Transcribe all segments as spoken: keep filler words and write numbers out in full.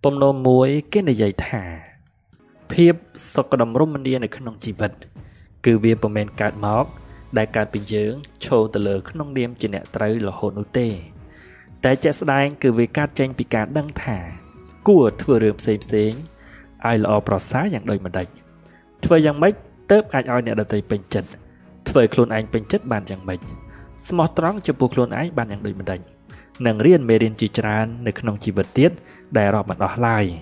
มโนมวยเก่งในใหญ่ถ่าเพียบสกดมร่มมันเดียในขนมจีบคือเวียประเมนการมอกได้การไปเยื้องโชว์ตะเลอขนมเดียมจีเนตรหล่อโหนุเต้แต่จะแสดงคือเวการแจ้งปีการดังถ่ากู้ทั่วเรือเซมเซงไอหล่อปลอดสายอย่างโดยมาได้ทั่วยังไม่เติบไอเอาเนี่ยดัตยเป็นจัดทั่วโคลนไอเป็นจัดบานอย่างไม่สมอตร้องจะปูโคลนไอบานอย่างโดยมาได้หนังเรียนเมรินจิจรานในขนมจีบเตียดได้รอบมันออกไลน์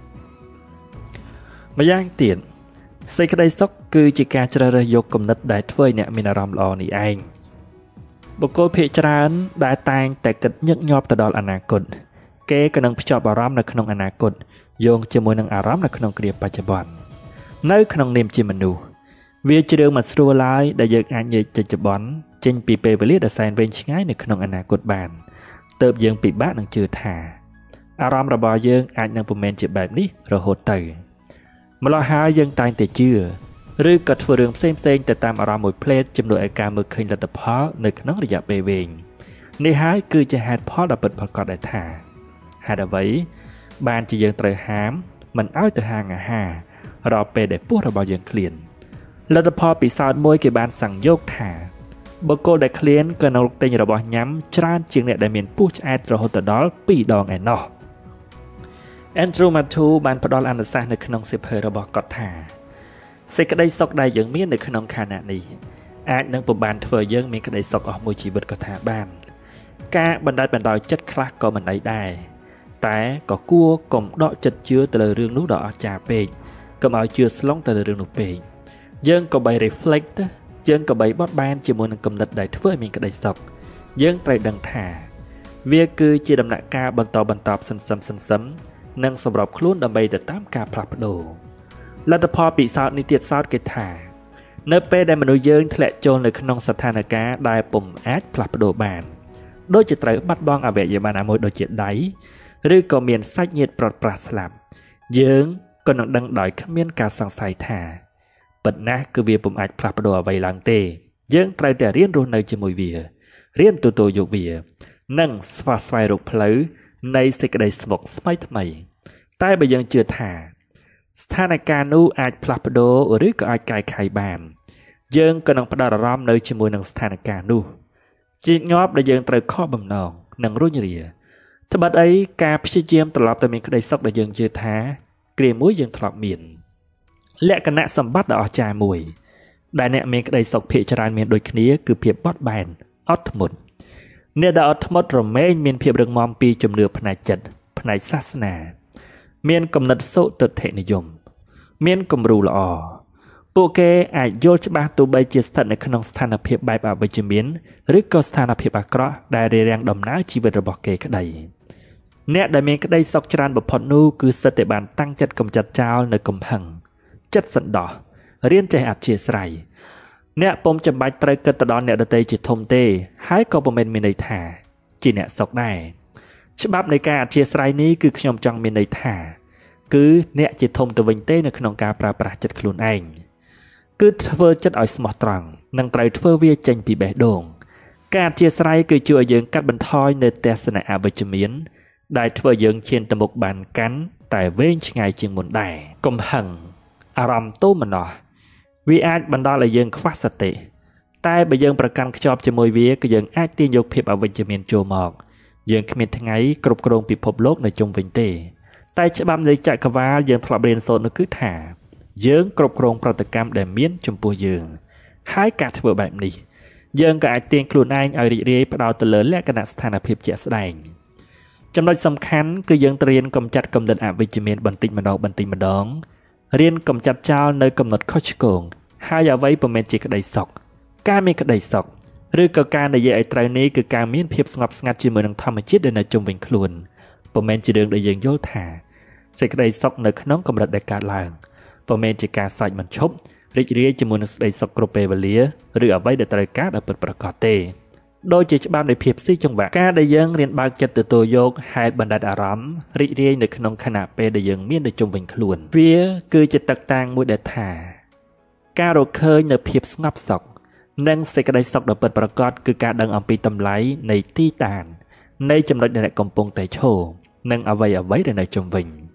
มาย่างเตียนใส่กระไดซอกคือจิการจระยกกำนัดได้ถ้วยเนี่ยมีนารำรอนี่เองบุคคลเพจรานได้ตายแต่กิดยึกยอบตลอดอนาคตเก๋กำลังพิจารณาในขนมอนาคตโยงจมวยนังอารามในขนมเกลียปัจจุบันในขนมเนมจิมนูเวียจะเดินมาสู้ไล่ได้ยึกอันยึกจัจบันเจนปีเปเปรียดแซนเวนชง่ายในขนมอนาคตบานเติบยังปีบ้านนังเจอถ่าอารามระบายยังอาจนังปุ่มเมนจิแบบนี้เราโหดเตยมาลาหายังตายแต่เชื่อหรือกัดฝืนเรื่องเส้นเส้นแต่ตามอารามมวยเพลทจำนวนอาการมือคืนระดับพอในขนมระยะเบเวงในหายคือจะหาพอดับเบิลพอกอดได้ถ่าหาดเอาไว้บานจะยังเตยหามมันอ้อยแต่ห่างอ่ะห่ารอเปได้พวกระบายยังเคลียนระดับพอปีศาจมวยเก็บบานสั่งโยกถ่าบโกได้เคลียนก็นรกเต็งระบายย้ำจานจึงเนี่ยได้เมียนผู้ชายระหดดอลปีดองไอ้นอแอนดรูมาทูบานพดอลอันดับในขนมเสเพอระบกอดถ่าเสกได้ซอกได้ยังมีในขนมขนาดนี้อาจนังปบานเฟยยังมีกระไดซอกออกมวยจีบดกอดถ่าบ้านกาบันไดบันไดจัดคลาก็มันได้ได้แต่ก็กลัวกลมดอกจัดเชื้อแต่ละเรื่องนู้ดอกจ่าเปย์ก็มาเชื้อสล้องแต่ละเรื่องนู้เปย์ยังก็ใบรีเฟล็กต์ยังก็ใบบอดบานจมูกนังกำนัดได้เฟยมีกระไดซอกยังไตรดังถ่าเวียคือจีดำหนักกาบันตอบบันตอบซ้ำซ้ำซ้ำซ้ำนั่งสำหรับคลุ้นดำใบแต่ตามกาพลับโดลัดพอปีศาจในเตียดซาดเกตาเนเป้ได้มนุษย์เยิงทะเลโจรในขนมสถานการณ์ได้ปุ่มแอดพลับโดบานโดยจะไตรบัดบองอาเวยบานามวยโดยเจ็ดได้หรือก็เมียนไซเงียดปลอดปราศลับเยิงก็นังดังดอยขมิ้นการสังสายถาปัดนะคือเวียปุ่มแอดพลับโดอาเวลังเตเยิงไตรแต่เรียนรู้ในจมูกเวียเรียนตัวโตโยเวียนั่งสวาสไฟรุกเพลในเสกได้สมกสมัยทำไมใต้ใบยังเจือถาสถานการณ์นู้อาจพลับโดหรือก็อาจกายไข่บานเยิงก็นังประดาร้อมในจมูกนังสถานการณ์นู้จีงอบได้เยิงไตรข้อบำนองนังรุ่งเรียถ้าบัดไอ้การพิจารณาตลอดแต่มีกระไดซอกได้เยิงเจือท้าเกลียมุ้ยยังถลอกเมียนและคณะสมบัติได้ออกจ่ามวยได้เนี่ยมีกระไดซอกเพจารานเมียนโดยคนี้คือเพียบบอดแบนอัตมุดเนี่ยได้อัตมุดรเมย์เมียนเพียบเรื่องมอมปีจำเนือพนัยจัดพนัยศาสนาเมียนกำนัดโซตเทนิยมเมียนกำรูละอโปเกอาจโยชบาตัวใบเจสตันในขนมสถานเพียบใบปาใบจมีนหรือก็สถานเพียบอักระได้เรียงดำน้าชีวิตระบบเกกระไดเนี่ยได้เมียนกระไดซอกจานแบบพอนูคือสเตบันตั้งจัดกำจัดเจ้าในกำพังจัดสันดอเรียนใจอัดเชียสไรเนี่ยปมจำใบไตรกตดอนเนี่ยดเตจิตทมเตหายก็ประเมินมีในถาจีเนี่ยซอกได้ฉบับในการอัดเชียสไรนี้คือขยมจังมีในถาคือเนี่ยจิตทมตะวันเต้ในขนมการปราบปราจัดขลุ่นเองคือเทอร์จัดอ่อยสมอตรังนังไตรเทอร์เวียจังปีแบดงการเชียสไรคือช่วยยังกัดบันทอยในเตสนาอาบจมีนได้เทอร์ยังเชียนตะมกบานกันแต่เว้นชงายจึงหมดได้กมหังอารมณ์โตมันหนอวิอาจบรรดาเลยยังควักสติใต้ใบยังประกันขจอบจมวยเวียก็ยังอาจตีนยกเพียบอวิจมีนโจมอกยังขมิดทั้งไงกรุบกรงปิดพบโลกในจงวินเตใต้ฉบับในจักรวาลยังถลอกเรียนโซนนคือถ่าเยิงกรบกรงปฏิกรรมแดมเมียนจมปูเยิงหายการเถื่อแบบนี้เยิงกับไอเตียงครูนายเอาดิเรียปดาวตะเลินและขณะสถานเพียบเจสแดงจำนวนสำคัญคือยังเรียนกำจัดกำเนิดอวิจมีนบันติมาดองบันติมาดองเรียนกำจัดเจ้าในกำหนดข้อชโกงหายาไว้ประเมินจิกระไดศกการมีกระไดศกหรือการในเยไอไตรนี้คือการมีเพียบสงบสงัดจีมือนังธรรมจิตในจมวิงคลุนประเมินจีเดิงในยังโยธาเสกได้ซอกในขนมกำลังได้การลางประเมินจิการใส่มันชบริเรียจมูกได้ซอกโกรเปเวเลียหรือเอาไว้ในตรการเอาเปิดประกอบเตโดยจิตบ้านในเพียบซี่จังหวะการได้ยังเรียนบางจัดตัวโยกหายบรรดาอารมณ์ริเรียในขนมขณะเปได้ยังมีในจมวิงคลุนเวียคือจิตตักต่างมวยเดธาการเราเคยในเพียบสงับซอกนั่งเสกได้ซอกเอาเปิดประกอบคือการดังอัมปีตำไลในที่ตานในจำนวนในกำปงแต่โชนั่งเอาไว้เอาไว้ในจมวิง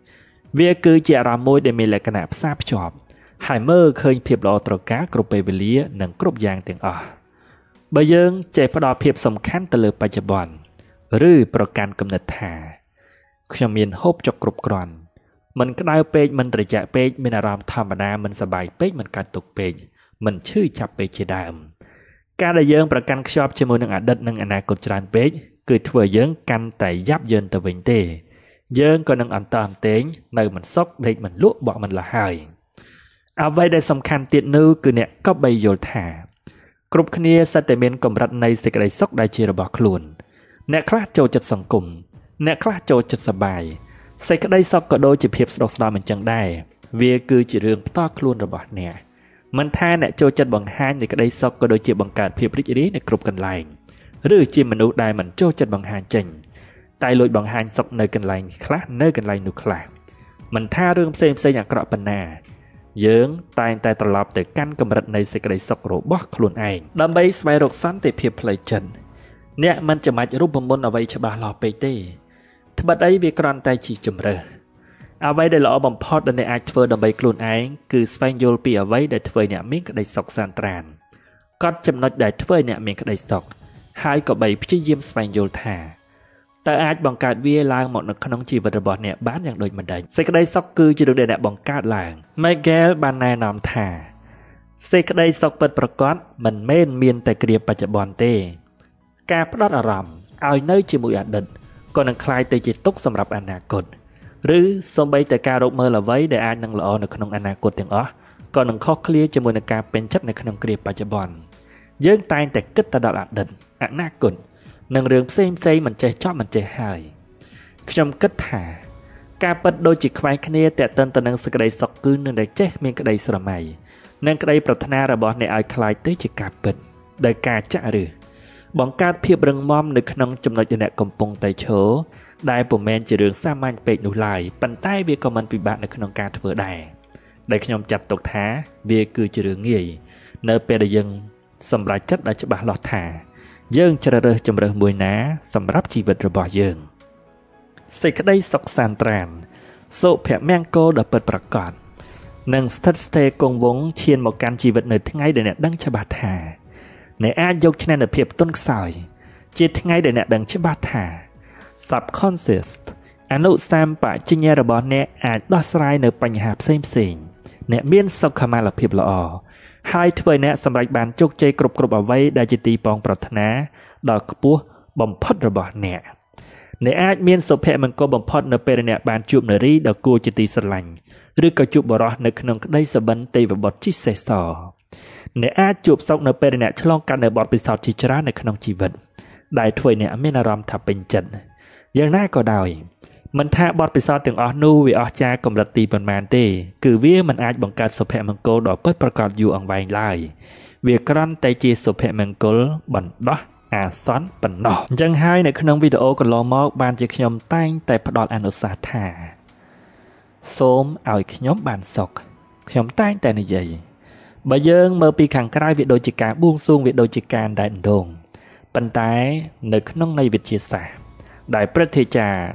វាគឺជាអារម្មណ៍មួយដែលមានលក្ខណៈផ្សារភ្ជាប់ហើយមើលឃើញភាពល្អត្រកាលគ្រប់ពេលវេលានិងគ្រប់យ៉ាងទាំងអស់បើយើងចេះផ្ដល់ភាពសំខាន់ទៅលើបច្ចុប្បន្នឬប្រកាន់គំនិតថាខ្ញុំមានហូបចុកគ្រប់គ្រាន់មិនក្តៅពេកមិនត្រជាក់ពេកមានអារម្មណ៍ធម្មតាមិនសប្បាយពេកមិនកាត់ទុកពេកមិនឈឺចាប់ពេកជាដើមការដែលយើងប្រកាន់ខ្ជាប់ជាមួយនឹងអតីតនិងអនាគតច្រើនពេកគឺធ្វើយើងកាន់តែយ៉ាប់យឺនទៅវិញទេយើងក៏នឹងអន្តអន្ទែងនៅមិនសុខដេកមិនលក់បក់មិនលះហើយអ្វីដែលសំខាន់ទៀតនោះគឺអ្នកក៏បីយល់ថាគ្រប់គ្នាសិតតែមានកម្រិតនៃសេចក្តីសុខដែលជារបស់ខ្លួនអ្នកខ្លះចូលចិត្តសង្គមអ្នកខ្លះចូលចិត្តសប្បាយសេចក្តីសុខក៏ដូចជាភាពស្ដុកស្ដម្ភអញ្ចឹងដែរវាគឺជារឿងផ្ទាល់ខ្លួនរបស់អ្នកមិនថាអ្នកចូលចិត្តបង្ហាញនៃក្តីសុខក៏ដូចជាបង្កើតភាពរីករាយនៅគ្រប់កន្លែងឬជាមនុស្សដែលមិនចូលចិត្តបង្ហាញចេញតែលួចបង្ហាញសុខនៅកន្លែងខ្លះនៅកន្លែងនោះខ្លះមិនថារឿងផ្សេងផ្សេងអាក្រក់ប៉ុណ្ណាយើងតែងតែត្រឡប់ទៅកាន់កម្រិតនៃសេចក្តីសុខរបស់ខ្លួនឯងដើម្បីស្វែងរកសន្តិភាពផ្លូវចិត្តអ្នកមិនចាំបាច់រូបមន្តអ្វីច្បាស់លាស់ពេកទេត្បិតអីវាគ្រាន់តែជាជម្រើសអ្វីដែលល្អបំផុតដែលអ្នកអាចធ្វើដើម្បីខ្លួនឯងគឺស្វែងយល់ពីអ្វីដែលធ្វើអ្នកមានក្តីសុខសាន្តត្រានកត់ចំណុចដែលធ្វើអ្នកមានក្តីសុខហើយក៏បីព្យាយាមស្វែងយល់ថាតើអាចបង្កើតវាឡើងមកនៅក្នុងជីវិតរបស់អ្នកបានយ៉ាងដូចម្តេចសេចក្តីសុខគឺជារឿងដែលអ្នកបង្កើតឡើង Miguel បានណែនាំថាសេចក្តីសុខពិតប្រាកដមិនមែនមានតែគ្រាបច្ចុប្បន្នទេការផ្ដោតអារម្មណ៍ឲ្យនៅជាមួយអតីតក៏នឹងคล้ายទៅជាទុកសម្រាប់អនាគតឬសូម្បីតែការរកមើលអ្វីដែលអាចនឹងល្អនៅក្នុងអនាគតទាំងអស់ក៏នឹងខុសគ្នាជាមួយនឹងការពេញចិត្តនៅក្នុងគ្រាបច្ចុប្បន្នយើងតែងតែគិតទៅដល់អតីតអនាគតនឹងរឿងផ្សេងផ្សេងមិនចេះចប់មិនចេះហើយខ្ញុំគិតថាការពិតដូចជាខ្វែងគ្នាតេតិនទៅនឹងសេចក្តីសុខគឺនឹងតែចេះមានក្តីស្រមៃនិងក្តីប្រាថ្នារបស់អ្នកឲ្យคล้ายទៅជាការពិតដោយការចាក់ឫសបង្កើតភាពរឹងមាំនៅក្នុងចំណុចដែលអ្នកកំពុងតែឈរដែលពុំមែនជារឿងសាមញ្ញពេកនោះឡើយប៉ុន្តែវាក៏មិនពិបាកនៅក្នុងការធ្វើដែរដែលខ្ញុំចាត់ទុកថាវាគឺជារឿងងាយនៅពេលដែលយើងសម្រេចចិត្តដែលច្បាស់លាស់ថាយើងជ្រើសរើសជម្រើសមួយណាសម្រាប់ជីវិតរបស់យើងសេចក្តីសុខសាន្តត្រានសុភមង្គលដ៏ពិតប្រាកដនិងស្ថិតស្ថេរគង់វង្សឈានមកកាន់ជីវិតនៅថ្ងៃដែលអ្នកដឹងច្បាស់ថាអ្នកអាចយកឈ្នះនូវភាពទន់ខ្សោយជាថ្ងៃដែលអ្នកដឹងច្បាស់ថា subconscious អនុសម្បជញ្ញៈរបស់អ្នកអាចដោះស្រាយនៅបញ្ហាផ្សេងផ្សេងអ្នកមានសុខុមាលភាពល្អហើយធ្វើអ្នកសម្រេចបានជោគជ័យគ្រប់គ្រប់អ្វីដែលជាទីពងប្រាថ្នាដ៏ខ្ពស់បំផុតរបស់អ្នកអ្នកអាចមានសុភមង្គលបំផុតនៅពេលអ្នកបានជួបនារីដ៏គួរជាទីស្រឡាញ់ឬក៏ជួបបុរសនៅក្នុងក្តីសុបិនទេវបុត្រជិះសេះសអ្នកអាចជួបសុខនៅពេលអ្នកឆ្លងកាត់នៅបទពិសោធន៍ជាច្រើននៅក្នុងជីវិតដែលធ្វើអ្នកមានអារម្មណ៍ថាពេញចិត្តយ៉ាងណាក៏ដោយមិនថាបទពិសោធន៍ទាំងអស់នោះវាអស្ចារ្យកម្រិតទីប៉ុន្មានទេគឺវាមិនអាចបង្កើតសុភមង្គលដ៏ពិតប្រាកដយូរអង្វែងឡើយវាគ្រាន់តែជាសុភមង្គលបណ្ដោះអាសន្នប៉ុណ្ណោះអញ្ចឹងហើយនៅក្នុងវីដេអូកន្លងមកបានជាខ្ញុំតែងតែផ្ដល់អនុសាសន៍ថាសូមឲ្យខ្ញុំបានសុខខ្ញុំតែងតែនិយាយបើយើងមើលពីខាងក្រៅវាដូចជាការបួងសួងវាដូចជាការដែនដងប៉ុន្តែនៅក្នុងន័យវិទ្យាសាស្ត្រដែលព្រឹទ្ធាចារ្យ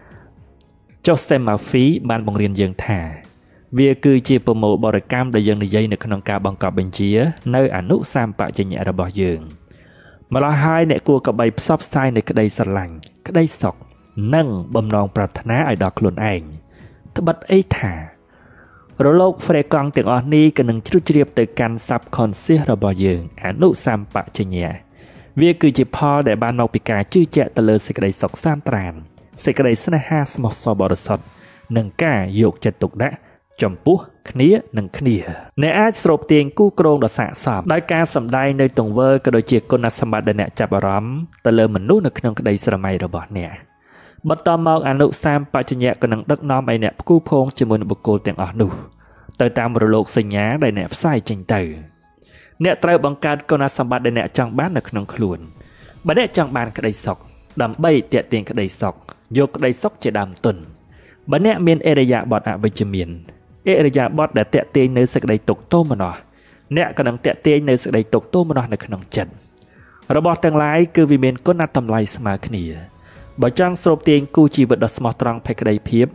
Joseph Murphy បានបង្រៀនយើងថាវាគឺជាប្រមូលបរិកម្មដែលយើងនិយាយនៅក្នុងការបង្កប់បញ្ជានៅអនុសម្បជញ្ញៈរបស់យើងម្ល៉េះហើយអ្នកគួរកបីផ្សព្វផ្សាយនៅក្តីស្រឡាញ់ក្តីសុខនិងបំណងប្រាថ្នាឲ្យដល់ខ្លួនឯងត្បិតអីថារលកហ្វ្រេកង់ទាំងអស់នេះក៏នឹងជ្រុះជ្រាបទៅកាន់ subconscious របស់យើងអនុសម្បជញ្ញៈវាគឺជាផលដែលបានមកពីការជឿជាក់ទៅលើសេចក្តីសុខសាន្តត្រានសេចក្តីស្នេហាស្មោះសរបរិសុទ្ធនិងការយកចិត្តទុកដាក់ចំពោះគ្នានិងគ្នាអ្នកអាចស្រូបទាញគូក្រងដ៏ស័ក្តិសមដោយការសម្ដែងនៅទង្វើក៏ដូចជាគុណសម្បត្តិដែលអ្នកចាប់អារម្មណ៍ទៅលើមនុស្សនៅក្នុងក្តីស្រមៃរបស់អ្នកបន្តមកអនុសម្បជញ្ញៈក៏នឹងដឹកនាំឲ្យអ្នកផ្គូផ្គងជាមួយនឹងបុគ្គលទាំងអស់នោះទៅតាមរលកសញ្ញាដែលអ្នកផ្សាយចេញទៅអ្នកត្រូវបង្កើតគុណសម្បត្តិដែលអ្នកចង់បាននៅក្នុងខ្លួនបើអ្នកចង់បានក្តីសុខដើម្បីទាក់ទាញក្តីសុខយកក្តីសុខជាដើមទុនបើអ្នកមានអរិយាបថអវិជ្ជមានអរិយាបថដែលតាក់ទាញនៅសេចក្តីទុក្ខទោមនស្សអ្នកក៏នឹងតាក់ទាញនៅសេចក្តីទុក្ខទោមនស្សនៅក្នុងចិត្តរបស់ទាំងឡាយគឺវាមានគុណតម្លៃស្មើគ្នាបើចង់ស្រូបទាញគូជីវិតដ៏ស្មោះត្រង់ភក្តីភាព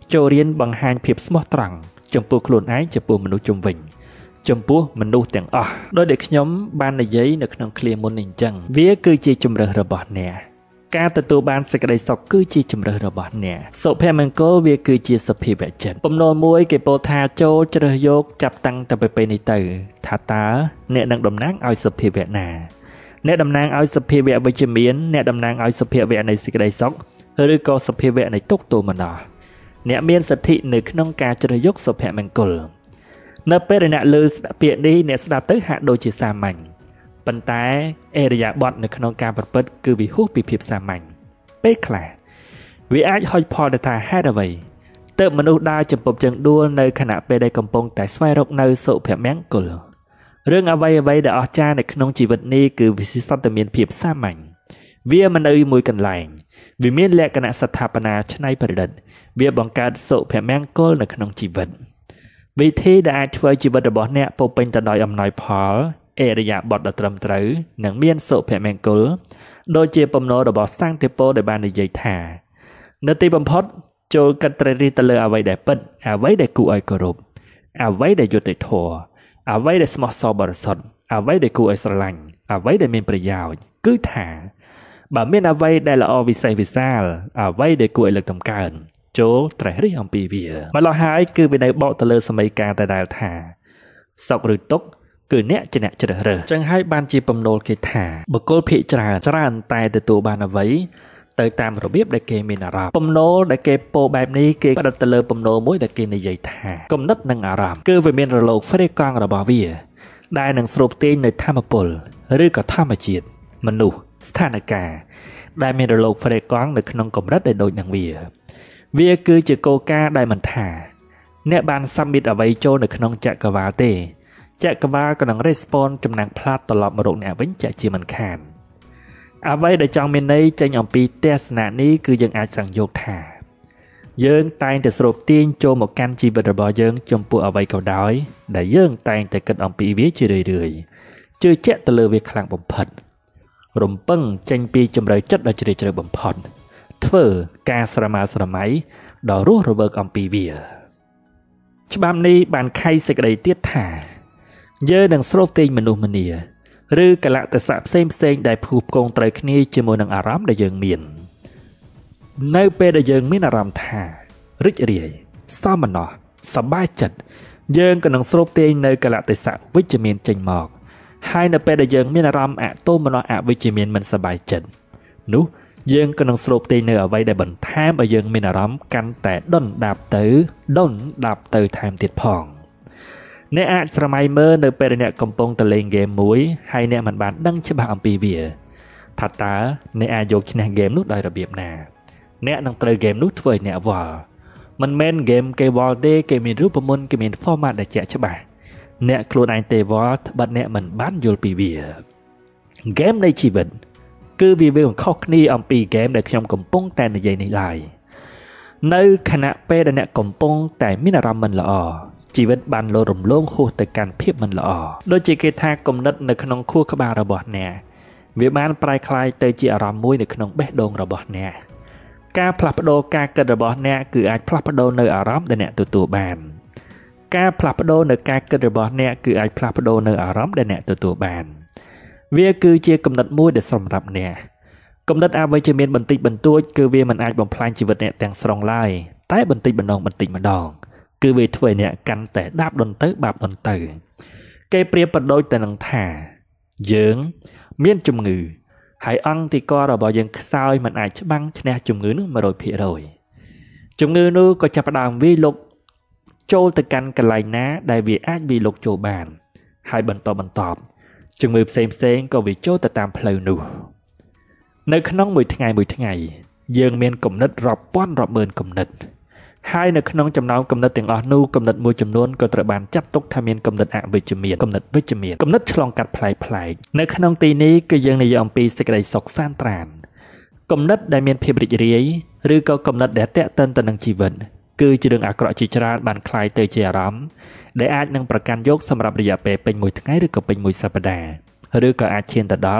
ចូលរៀនបង្ហាញភាពស្មោះត្រង់ចំពោះខ្លួនឯងចំពោះមនុស្សជុំវិញចំពោះមនុស្សទាំងអស់ដោយដែលខ្ញុំបាននិយាយនៅក្នុងឃ្លាមុននេះអញ្ចឹងវាគឺជាជំរើសរបស់អ្នកការទទួលបានសេចក្តីសុខគឺជាជំរើសរបស់អ្នកសុភមង្គលវាគឺជាសភាវៈចិត្តបំណុលមួយគេពោលថាចូលជ្រើសយកចាប់តាំងតែពីពេលនេះទៅថាតើអ្នកនឹងតំណាងឲ្យសភាវៈណាអ្នកតំណាងឲ្យសភាវៈវិជ្ជមានអ្នកតំណាងឲ្យសភាវៈនៃសេចក្តីសុខឬក៏សភាវៈនៃទុក្ខទោមនស្សអ្នកមានសិទ្ធិនៅក្នុងការជ្រើសយកសុភមង្គលនៅពេលអ្នកលើស្ដាប់ពាក្យនេះអ្នកស្ដាប់ទៅហាក់ដូចជាសាមញ្ញប៉ុន្តែអេរយាប័តនៅក្នុងការប្រព្រឹត្តគឺវាហួសពីភាពសាមញ្ញពេលខ្លះវាអាចហុចផលទៅថាហេតុអ្វីទើបមនុស្សដើរចំពប់ជើងដួលនៅខណៈពេលដែលកំពុងតែស្វែងរកនៅសុភមង្គលរឿងអ្វីអ្វីដែលអស្ចារ្យនៅក្នុងជីវិតនេះគឺវាសុទ្ធតែមានភាពសាមញ្ញវាមិននៅមួយកន្លែងវាមានលក្ខណៈស្ថាបនាច្នៃប្រឌិតវាបង្កើតសុភមង្គលនៅក្នុងជីវិតវិធីដែលអាចធ្វើជីវិតរបស់អ្នកពោពេញទៅដោយអំណោយផលអរិយាបថដ៏ត្រឹមត្រូវនិងមានសុភមង្គលដូចជាបំណុលរបស់សង្ឃទេពដែលបាននិយាយថានៅទីបំផុតចូលកាត់ត្រីរិះទៅលើអ្វីដែលពិតអ្វីដែលគួរឲ្យគោរពអ្វីដែលយុត្តិធម៌អ្វីដែលស្មោះសរបរិសុទ្ធអ្វីដែលគួរឲ្យស្រឡាញ់អ្វីដែលមានប្រយោជន៍គឺថាបើមានអ្វីដែលល្អវិសេសវិសាលអ្វីដែលគួរឲ្យលើកតម្កើងចូលត្រេះរិះអំពីវាម្ល៉េះហើយគឺវានៅបកទៅលើសម័យកាលដដែលថាសុខឬទុក្ខគឺអ្នកជាអ្នកជ្រើសរើសចឹងហើយបានជាបំណុលគេថាបុគ្គលភាគច្រើនច្រើនតែទទួលបានអ្វីទៅតាមរបៀបដែលគេមានអារម្មណ៍បំណុលដែលគេពោលបែបនេះគេផ្ដោតទៅលើបំណុលមួយដែលគេនិយាយថាគំនិតនិងអារម្មណ៍គឺវាមានរលកហ្វ្រេកង់របស់វាដែលនឹងស្រូបទាញនៅធម្មពលឬក៏ធម្មជាតិមនុស្សស្ថានភាពដែលមានរលកហ្វ្រេកង់នៅក្នុងកម្រិតដែលដូចនឹងវាវាគឺជាគោលការណ៍ដែលមិនថាអ្នកបាន submit អ្វីចូលនៅក្នុងចក្រវាលទេចក្រវាលក៏នឹង respond ចំណាំងផ្លាត់ត្រឡប់មករកអ្នកវិញជាជាមិនខានអ្វីដែលចង់មានន័យចេញអំពីទស្សនៈនេះគឺយើងអាចសង្យោគថាយើងតែងតែស្រូបទាញចូលមកកាន់ជីវិតរបស់យើងចំពោះអ្វីក៏ដោយដែលយើងតែងតែគិតអំពីវាជារឿយៗជឿជាក់ទៅលើវាខ្លាំងបំផុតរំពឹងចេញពីជំរឿចិត្តដ៏ជ្រាលជ្រៅបំផុតធ្វើការស្រមើស្រមៃដ៏រស់រវើកអំពីវាច្បាប់នេះបានខៃសេចក្តីទៀតថាយើងនឹងស្រូបទាញមនុស្សម្នាឬកលៈទេសៈផ្សេងផ្សេងដែលភូផ្គងត្រូវគ្នាជាមួយនឹងអារម្មណ៍ដែលយើងមាននៅពេលដែលយើងមានអារម្មណ៍ថារីករាយសោមនស្សសប្បាយចិត្តយើងក៏នឹងស្រូបទាញនៅកលៈទេសៈវិជ្ជមានចេញមកហើយនៅពេលដែលយើងមានអារម្មណ៍អទោមនស្សអវិជ្ជមានមិនសប្បាយចិត្តនោះយើងក៏នឹងស្រូបទាញនៅអ្វីដែលបន្ថែមឲ្យយើងមានអារម្មណ៍កាន់តែដុនដាបទៅដុនដាបទៅថែមទៀតផងអ្នកអាចស្រមៃមើលនៅពេលអ្នកកំពុងតែលេងហ្គេមមួយហើយអ្នកមិនបានដឹងច្បាស់អំពីវាថាតើអ្នកអាចយកឈ្នះហ្គេមនោះដោយរបៀបណាអ្នកនឹងត្រូវហ្គេមនោះធ្វើឲ្យអ្នកវល់មិនមែនហ្គេមគេវល់ទេគេមានរូបមន្តគេមាន format ដែលជាក់ច្បាស់អ្នកខ្លួនឯងទេវល់ត្បិតអ្នកមិនបានយល់ពីវាហ្គេមនៃជីវិតគឺវាវាខុសគ្នាអំពីហ្គេមដែលខ្ញុំកំពុងតែនិយាយនេះឡើយនៅខណៈពេលដែលអ្នកកំពុងតែមានអារម្មណ៍មិនល្អជីវិតបានលោតរំលងហួសទៅកាន់ភាពមិនល្អដូចជាគេថាគំនិតនៅក្នុងខួរក្បាលរបស់អ្នកវាបានប្រែក្លាយទៅជាអារម្មណ៍មួយនៅក្នុងបេះដូងរបស់អ្នកការផ្លាស់ប្ដូរការគិតរបស់អ្នកគឺអាចផ្លាស់ប្ដូរនៅអារម្មណ៍ដែលអ្នកទទួលបានការផ្លាស់ប្ដូរនៅការគិតរបស់អ្នកគឺអាចផ្លាស់ប្ដូរនៅអារម្មណ៍ដែលអ្នកទទួលបានវាគឺជាគំនិតមួយដែលសម្រាប់អ្នកគំនិតអវិជ្ជមានបន្តិចបន្តួចគឺវាមិនអាចបំផ្លាញជីវិតអ្នកទាំងស្រុងឡើយតែបន្តិចម្ដងបន្តិចម្ដងគឺវាធ្វើឲ្យអ្នកកាន់តែដាបដុនទៅបាបដុនទៅគេប្រៀបប្រដូចទៅនឹងថាយើងមានជំងឺហើយអង្គទីករបស់យើងខ្សោយមិនអាចច្បាំងឈ្នះជំងឺនោះ một trăm phần trăm ជំងឺនោះក៏ចាប់ផ្ដើមវាយលុកចូលទៅកាន់កន្លែងណាដែលវាអាចវាយលុកចូលបានហើយបន្តបន្តជំងឺផ្សេងផ្សេងក៏វាចូលទៅតាមផ្លូវនោះនៅក្នុងមួយថ្ងៃមួយថ្ងៃយើងមានគំនិតរាប់ពាន់រាប់ម៉ឺនគំនិតហើយនៅក្នុងចំណោមគំនិតទាំងអស់នោះគំនិតមួយចំនួនក៏ត្រូវបានចាត់ទុកថាមានគំនិតអវិជ្ជមានគំនិតវិជ្ជមានគំនិតឆ្លងកាត់ប្លែកប្លែកនៅក្នុងទីនេះគឺយើងនិយាយអំពីសេចក្តីសុខសាន្តត្រានគំនិតដែលមានភាពរីករាយឬក៏គំនិតដែលតាក់ទិនទៅនឹងជីវិតគឺជារឿងអាក្រក់ជាច្រើនបានคล้ายទៅជាអារម្មណ៍ដែលអាចនឹងប្រកាន់យកសម្រាប់រយៈពេលពេញមួយថ្ងៃឬក៏ពេញមួយសប្តាហ៍ឬក៏អាចឈានទៅដល់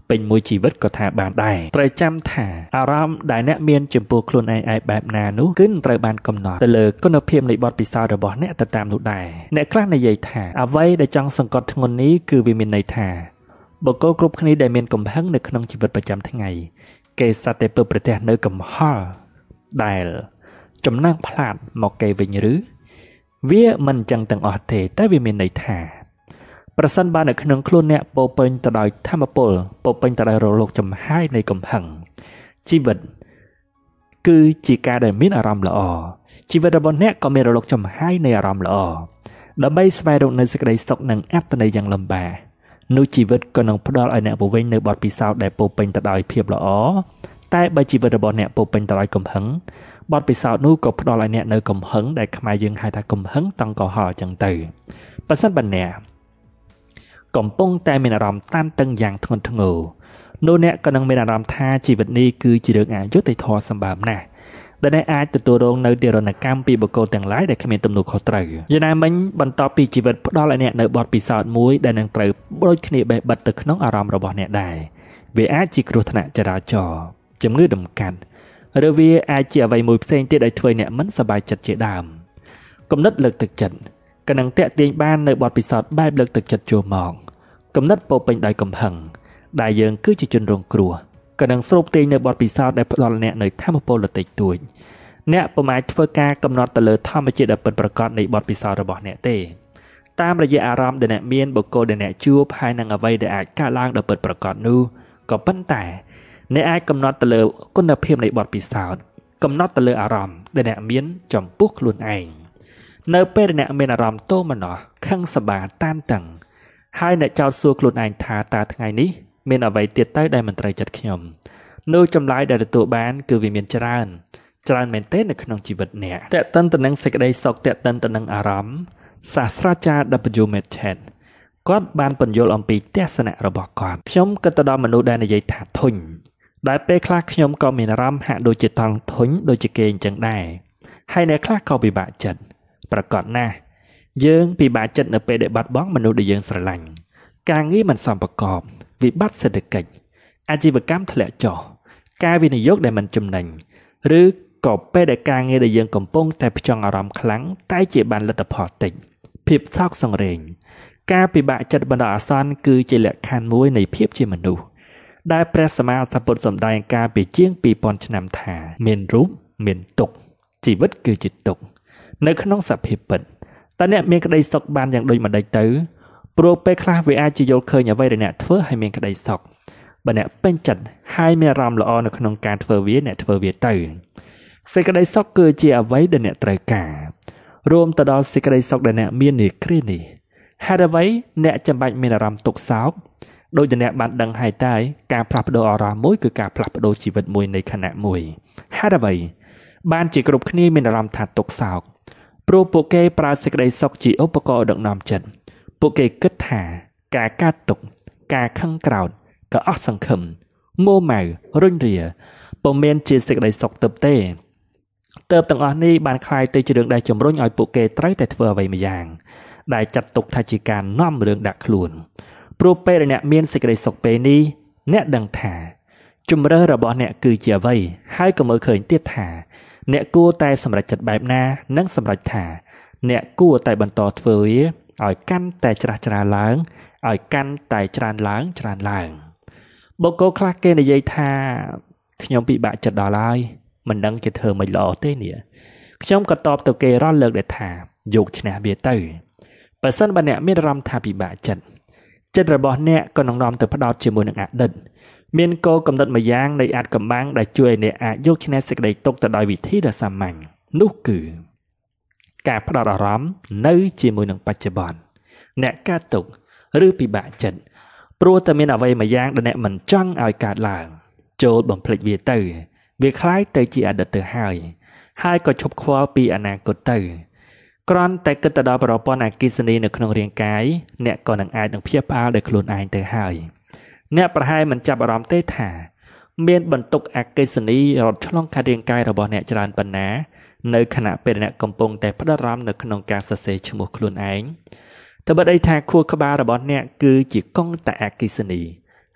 ពេញមួយជីវិតក៏ថាបានដែរត្រូវចាំថាអារម្មណ៍ដែលអ្នកមានចំពោះខ្លួនឯងឯបែបណានោះគឺនឹងត្រូវបានកំណត់ទៅលើគុណភាពនៃបទពិសោធន៍របស់អ្នកទៅតាមនោះដែរអ្នកខ្លះនិយាយថាអ្វីដែលចង់សង្កត់ធ្ងន់នេះគឺវាមានន័យថាបុគ្គលគ្រប់គ្នាដែលមានកំហឹងនៅក្នុងជីវិតប្រចាំថ្ងៃគេសត្វតែពើប្រទះនៅកំហល់ដែលចំណងផ្លាតមកគេវិញឬវាមិនចឹងទាំងអស់ទេតែវាមានន័យថាប្រសិនបើនៅក្នុងខ្លួនអ្នកពោពេញទៅដោយធម៌ពលពោពេញទៅដោយរលកចំហាយនៃកំហឹងជីវិតគឺជាការដែលមានអារម្មណ៍ល្អជីវិតរបស់អ្នកក៏មានរលកចំហាយនៃអារម្មណ៍ល្អដើម្បីស្វែងរកនូវសេចក្តីសុខនិងអត្ថន័យយ៉ាងលំបាកនោះជីវិតក៏នឹងផ្ដល់ឲ្យអ្នកមកវិញនូវបទពិសោធន៍ដែលពោពេញទៅដោយភាពល្អតែបើជីវិតរបស់អ្នកពោពេញទៅដោយកំហឹងបទពិសោធន៍នោះក៏ផ្ដល់ឲ្យអ្នកនៅកំហឹងដែលខ្មែរយើងហៅថាកំហឹងតង់កុហលអញ្ចឹងទៅបើសិនបើអ្នកកំពុងតែមានអារម្មណ៍តានតឹងយ៉ាងធ្ងន់ធ្ងរនោះអ្នកក៏នឹងមានអារម្មណ៍ថាជីវិតនេះគឺជារឿងអយុត្តិធម៌សម្បើមណាស់ដែលអ្នកអាចទទួលរងនៅទារុណកម្មពីបុគ្គលទាំងឡាយដែលគ្មានទំនួលខុសត្រូវយ៉ាងណាមិញបន្ទាប់ពីជីវិតផ្ដល់ឲ្យអ្នកនៅបទពិសោធន៍មួយដែលនឹងត្រូវដូចគ្នាបេះបិទទៅក្នុងអារម្មណ៍របស់អ្នកដែរវាអាចជាគ្រោះថ្នាក់ចរាចរណ៍ជំងឺដំកាត់ឬវាអាចជាអ្វីមួយផ្សេងទៀតដែលធ្វើអ្នកមិនសប្បាយចិត្តជាដើមគំនិតលើកទឹកចិត្តក៏នឹងតាក់ទាញបាននៅបទពិសោធន៍បែបលើកទឹកចិត្តចូលមកគំនិតពោពេញដោយកំហឹងដែលយើងគឺជាជនរងគ្រោះក៏នឹងស្រូបទាញនៅបទពិសោធន៍ដែលផ្ដល់អ្នកនៅធម៌ពលតិចតួចអ្នកពុំអាចធ្វើការកំណត់ទៅលើធម្មជាតិដែលពិតប្រាកដនៃបទពិសោធន៍របស់អ្នកទេតាមរយៈអារម្មណ៍ដែលអ្នកមានបុគ្គលដែលអ្នកជួបហើយនឹងអ្វីដែលអាចកើតឡើងដោយពិតប្រាកដនោះក៏ប៉ុន្តែអ្នកអាចកំណត់ទៅលើគុណភាពនៃបទពិសោធន៍កំណត់ទៅលើអារម្មណ៍ដែលអ្នកមានចំពោះខ្លួនឯងនៅពេលដែលអ្នកមានអារម្មណ៍ទោមនស្សខឹងសម្បាតានតឹងហើយអ្នកចោទសួរខ្លួនឯងថាតើថ្ងៃនេះមានអ្វីទៀតទៅដែលមិនត្រូវចិត្តខ្ញុំនោះចម្លើយដែលទទួលបានគឺវាមានច្រើនច្រើនមែនទែននៅក្នុងជីវិតអ្នកតេតិនទៅនឹងសេចក្តីសុខតេតិនទៅនឹងអារម្មណ៍សាស្ត្រាចារ្យ ដប៊្យូ Matchett គាត់បានពន្យល់អំពីទស្សនៈរបស់គាត់ខ្ញុំគិតទៅដល់មនុស្សដែលនិយាយថាធុញដែលពេលខ្លះខ្ញុំក៏មានអារម្មណ៍ហាក់ដូចជាតង់ធុញដូចជាគេអញ្ចឹងដែរហើយអ្នកខ្លះក៏ពិបាកចិត្តប្រកបណាស់យើងពិបាកចិត្តនៅពេលដែលបាត់បង់មនុស្សដែលយើងស្រឡាញ់ការងារមិនសមប្រកបវិបត្តិសេដ្ឋកិច្ចអាជីវកម្មធ្លាក់ចុះការវិនិយោគដែលមិនចំណេញឬក៏ពេលដែលការងារដែលយើងកំពុងតែផ្ចង់អារម្មណ៍ខ្លាំងតែជាបានលទ្ធផលតិចភាពសោកសង្រេងការពិបាកចិត្តបណ្ដោះអាសន្នគឺជាលក្ខខណ្ឌមួយនៃភាពជាមនុស្សដែលព្រះសម្មាសម្ពុទ្ធសម្ដែងការពីជាងពីរពាន់ឆ្នាំថាមានរូបមានទុក្ខជីវិតគឺជាទុក្ខនៅក្នុងសភាពពិតតើអ្នកមានក្តីសុខបានយ៉ាងដូចម្តេចទៅព្រោះពេលខ្លះវាអាចជាយល់ឃើញអ្វីដែលអ្នកធ្វើឲ្យមានក្តីសុខបើអ្នកពេញចិត្តហើយមានអារម្មណ៍ល្អនៅក្នុងការធ្វើវាអ្នកធ្វើវាទៅសេចក្តីសុខគឺជាអ្វីដែលអ្នកត្រូវការរួមទៅដល់សេចក្តីសុខដែលអ្នកមាននេះគ្រានេះហេតុអ្វីអ្នកចាំបាច់មានអារម្មណ៍ទុក្ខសោកដោយដែលអ្នកបានដឹងហើយតែការផ្លាស់ប្ដូរអារម្មណ៍មួយគឺការផ្លាស់ប្ដូរជីវិតមួយនៃខណៈមួយហេតុអ្វីបានជាគ្រប់គ្នាមានអារម្មណ៍ថាទុក្ខសោកព្រោះពួកគេប្រើសេចក្តីសុខជាឧបករណ៍ដឹកនាំចិត្តពួកគេគិតថាការកាត់ទុក្ខការខឹងក្រោធក៏អស់សង្ឃឹមមួម៉ៅរុញរាពុំមានជាសេចក្តីសុខទៅទេទើបទាំងអស់នេះបានคล้ายទៅជារឿងដែលជំរុញឲ្យពួកគេត្រូវតែធ្វើអ្វីម្យ៉ាងដែលចាត់ទុកថាជាការនាំរឿងដាក់ខ្លួនព្រោះពេលដែលអ្នកមានសេចក្តីសុខពេលនេះអ្នកដឹងថាជំរឿរបស់អ្នកគឺជាអ្វីហើយក៏មើលឃើញទៀតថាអ្នកគួរតែសម្រេចចិត្តបែបណានិងសម្រេចថាអ្នកគួរតែបន្តធ្វើវាឲ្យកាន់តែច្រាស់ច្រាលឡើងឲ្យកាន់តែច្រើនឡើងច្រើនឡើងបុគ្គលខ្លះគេនិយាយថាខ្ញុំពិបាកចិត្តដល់ហើយមិនដឹងជាធ្វើមិនល្អទេនេះខ្ញុំក៏តបទៅគេរាល់លើកដែលថាយកឈ្នះវាទៅបើសិនបើអ្នកមានអារម្មណ៍ថាពិបាកចិត្តចិត្តរបស់អ្នកក៏នឹងនាំទៅផ្ដោតជាមួយនឹងអតីតមានគោលកំណត់មួយយ៉ាងនៃអាចកំបាំងដែលជួយឲ្យអ្នកអាចយកឈ្នះសេចក្តីទុក្ខទៅដោយវិធីដ៏សាមញ្ញនោះគឺការផ្ដោតអារម្មណ៍នៅជាមួយនឹងបច្ចុប្បន្នអ្នកកើតទុក្ខឬពិបាកចិត្តព្រោះតែមានអ្វីមួយយ៉ាងដែលអ្នកមិនចង់ឲ្យកើតឡើងចូលបំភ្លេចវាទៅវាคล้ายទៅជាអតីតទៅហើយហើយក៏ឈប់ខ្វល់ពីអនាគតទៅគ្រាន់តែគិតទៅដល់ប្រព័ន្ធអគ្គិសនីនៅក្នុងរាងកាយអ្នកក៏នឹងអាចនឹងភ្ញាក់ផ្អើលដោយខ្លួនឯងទៅហើយអ្នកប្រហែលមិនចាប់អារម្មណ៍ទេថាមានបន្ទុកអគ្គិសនីរត់ឆ្លងកាត់រាងកាយរបស់អ្នកច្រើនប៉ុណ្ណានៅខណៈពេលអ្នកកំពុងតែផ្ដោតអារម្មណ៍នៅក្នុងការសរសេរឈ្មោះខ្លួនឯងត្បិតអីថាខួរក្បាលរបស់អ្នកគឺជាកុងតាក់អគ្គិសនី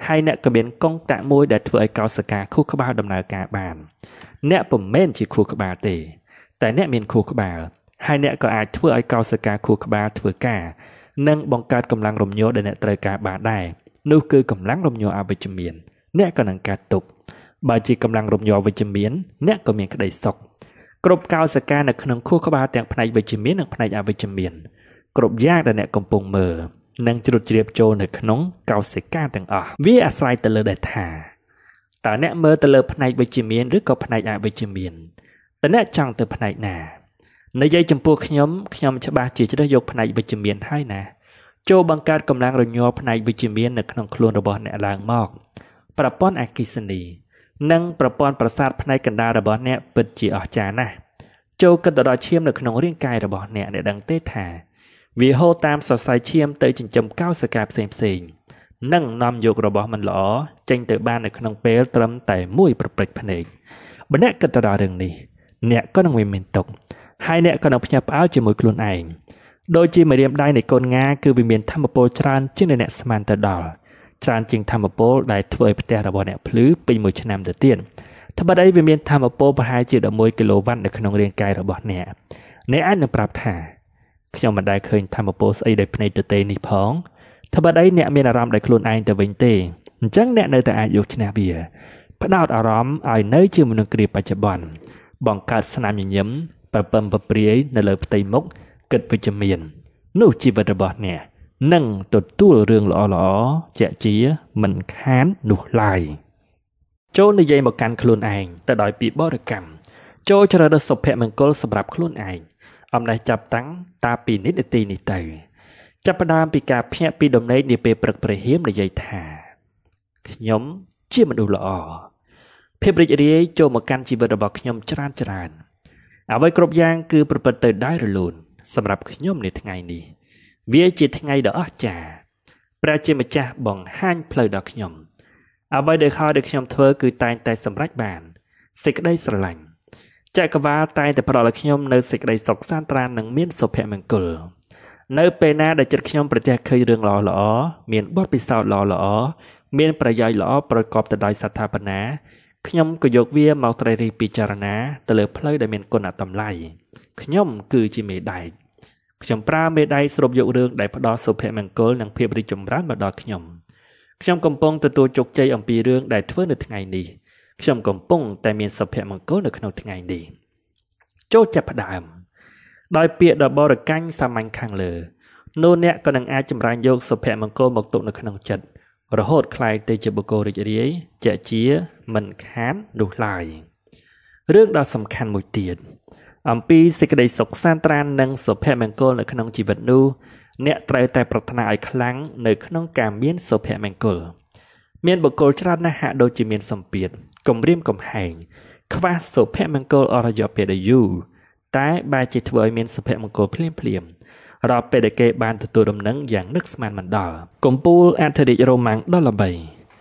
hai nè có biến công tạ môi đểធ្វើឲ្យ កោសិកា ខួរក្បាល ដំណើរការបាន អ្នកពុំមែនជាខួរក្បាលទេ តែអ្នកមានខួរក្បាល ហើយអ្នកក៏អាចធ្វើឲ្យ កោសិកា ខួរក្បាលធ្វើការ និងបង្កើតកម្លាំងរំញោចដែលអ្នកត្រូវការបានដែរ នោះគឺកម្លាំងរំញោចអវិជ្ជមាន អ្នកក៏នឹងកើតទុក្ខ បើជាកម្លាំងរំញោចវិជ្ជមាន អ្នកក៏មានក្តីសុខ គ្រប់ កោសិកា នៅក្នុងខួរក្បាលទាំងផ្នែកវិជ្ជមាននិងផ្នែកអវិជ្ជមាន គ្រប់យ៉ាងដែលអ្នកកំពុងមើល និងជ្រុតជ្រាបចូលនៅក្នុង កោសិកាទាំងអស់ វាអាស្រ័យទៅលើដែលថា តើអ្នកមើលទៅលើផ្នែកវិជ្ជមាន ឬក៏ផ្នែកអវិជ្ជមាន តើអ្នកចង់ទៅផ្នែកណា និយាយចំពោះខ្ញុំ ខ្ញុំច្បាស់ជាជ្រើសយកផ្នែកវិជ្ជមានហើយណា ចូលបង្កើតកម្លាំងរញ័រផ្នែកវិជ្ជមាននៅក្នុងខ្លួនរបស់អ្នកឡើងមក ប្រព័ន្ធអគ្គិសនី និងប្រព័ន្ធប្រសាទផ្នែកកណ្ដាលរបស់អ្នកពិតជាអស្ចារ្យណាស់ ចូលគិតទៅដល់ឈាមនៅក្នុងរាងកាយរបស់អ្នក អ្នកដឹងទេថា វាហូរតាមសរសៃឈាមទៅចិញ្ចឹមកោសិកាផ្សេងផ្សេង និងនាំយករបស់មិនល្អចេញទៅបាននៅក្នុងពេលត្រឹមតែមួយប្រព្រឹត្តភ្នែក បើអ្នកគិតទៅដល់រឿងនេះ អ្នកក៏នឹងមានទុក្ខ ហើយអ្នកក៏នឹងភ្ញាក់ផ្អើលជាមួយខ្លួនឯង ដូចជាម្រាមដៃនៃកូនងាគឺវាមានធម្មពលច្រើនជាងអ្នកស្មានទៅដល់ ច្រើនជាងធម្មពលដែលធ្វើឲ្យផ្ទះរបស់អ្នកភ្លឺពេញមួយឆ្នាំទៅទៀត ត្បិតអីវាមានធម្មពលប្រហែលជា 11 គីឡូវ៉ាត់នៅក្នុងរាងកាយរបស់អ្នក អ្នកអាចនឹងប្រាប់ថា ខ្ញុំមិនដែលឃើញធម្មពលស្អីដោយភ្នែកទទេនេះផង ត្បិតអីអ្នកមានអារម្មណ៍ដោយខ្លួនឯងទៅវិញទេ អញ្ចឹងអ្នកនៅតែអាចយកឈ្នះវា ផ្ដោតអារម្មណ៍ឲ្យនៅជាមនុស្សគ្រាបច្ចុប្បន្ន បង្កើតស្នាមញញឹម ប្រពឹមប្រព្រាយនៅលើផ្ទៃមុខ គិតវិជ្ជមាន នោះជីវិតរបស់អ្នកនឹងទទួលរឿងល្អៗជាក់ជាមិនខាននោះឡើយ ចូលនិយាយមកកាន់ខ្លួនឯងទៅដោយពាក្យបរិកម្ម ចូលជ្រើសរើសសុភមង្គលសម្រាប់ខ្លួនឯង អំដេចចាប់តាំងតាពីនិច្ចទីនេះទៅ ចាប់ផ្ដើមពីការភ្ញាក់ពីដំណេកនាពេលព្រឹកព្រហៀមនិយាយថា ខ្ញុំជាមនុស្សល្អ ភាពរីករាយចូលមកកាន់ជីវិតរបស់ខ្ញុំច្រើនច្រើន អ្វីគ្រប់យ៉ាងគឺប្រព្រឹត្តទៅដោយរលូនសម្រាប់ខ្ញុំនៅថ្ងៃនេះ វាជាថ្ងៃដ៏អស្ចារ្យ ព្រះជាម្ចាស់បង្ហាញផ្លូវដល់ខ្ញុំ អ្វីដែលខោដែលខ្ញុំធ្វើគឺតែងតែសម្រេចបាន សេចក្តីស្រឡាញ់ ចក្រវាលតែងតែផ្ដល់ឲ្យខ្ញុំនៅសេចក្តីសុខសាន្តត្រាននិងមានសុភមង្គល នៅពេលណាដែលចិត្តខ្ញុំប្រទះឃើញរឿងល្អល្អ មានបទពិសោធន៍ល្អល្អ មានប្រយោជន៍ល្អប្រកបទៅដោយសត្ថាបនា ខ្ញុំក៏យកវាមកត្រិះរិះពិចារណាទៅលើផ្លូវដែលមានគុណតម្លៃ ខ្ញុំគឺជាមេដែក ខ្ញុំប្រើមេដែកស្រូបយករឿងដែលផ្ដល់សុភមង្គលនិងភាពរីកចម្រើនមកដល់ខ្ញុំ ខ្ញុំកំពុងទទួលជោគជ័យអំពីរឿងដែលធ្វើនៅថ្ងៃនេះ ខ្ញុំកំពុងតែមានសុភមង្គលនៅក្នុងថ្ងៃនេះ ចូលចាប់ផ្ដើម ដោយពាក្យដ៏បរិកាញ់សាមញ្ញខាងលើ នោះអ្នកក៏នឹងអាចចម្រើនយកសុភមង្គលមកទុកនៅក្នុងចិត្ត រហូតក្លាយទៅជាបុគ្គលរីករាយជាក់ជាមិនខាននោះឡើយ រឿងដ៏សំខាន់មួយទៀត អំពីសេចក្តីសុខសាន្តត្រាននិងសុភមង្គលនៅក្នុងជីវិតនោះ អ្នកត្រូវតែប្រាថ្នាឲ្យខ្លាំងនៅក្នុងការមានសុភមង្គល មានបុគ្គលច្រើនណាស់ហាក់ដូចជាមានសម្ពាធ គំរាមកំហែង ខ្វះសុភមង្គលអស់រយៈពេលដ៏យូរ តែបែរជាធ្វើឲ្យមានសុភមង្គលភ្លាមភ្លាម រាល់ពេលដែលគេបានទទួលដំណឹងយ៉ាងនឹកស្មានមិនដល់កំពូលអធិរាជរ៉ូម៉ាំងដ៏ល្បី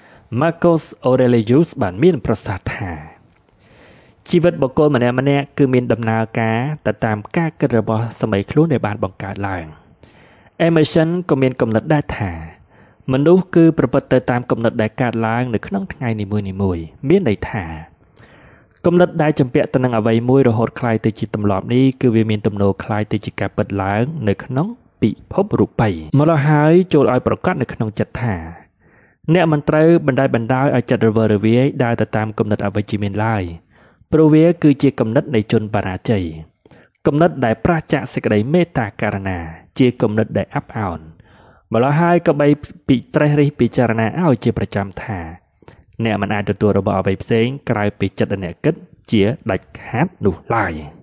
Marcus Aurelius បានមានប្រសាសន៍ថា ជីវិតបុគ្គលម្នាក់ម្នាក់គឺមានដំណើរការទៅតាមការគិតរបស់សម័យខ្លួនដែលបានបង្កើតឡើង Emerson ក៏មានគំនិតដែរថា មនុស្សគឺប្រព្រឹត្តទៅតាមគំនិតដែលកើតឡើងនៅក្នុងថ្ងៃនីមួយៗ មានន័យថាគំនិតដែលជំពាក់ទៅនឹងអ្វីមួយរហូតคล้ายទៅជាទម្លាប់នេះគឺវាមានទំនោរคล้ายទៅជាការពិតឡើងនៅក្នុងពិភពរូបិយម្ល៉េះហើយចូលឲ្យប្រកាសនៅក្នុងចិត្តថា អ្នកមិនត្រូវបណ្ដេញបណ្ដោយឲ្យចិត្តរវើរវាយដើរទៅតាមគំនិតអវិជ្ជមានឡើយ ព្រោះវាគឺជាគំនិតនៃជនបរាជ័យ គំនិតដែលប្រឆាចសេចក្តីមេត្តាករុណា ជាគំនិតដែលអាប់អោន ម្ល៉េះហើយក៏បីពីត្រេះរិះពិចារណាឲ្យជាប្រចាំថា អ្នកមិនអាចទទួលរបស់អ្វីផ្សេងក្រៅពីចិត្តដែលអ្នកគិតជាដាច់ខាតនោះឡើយ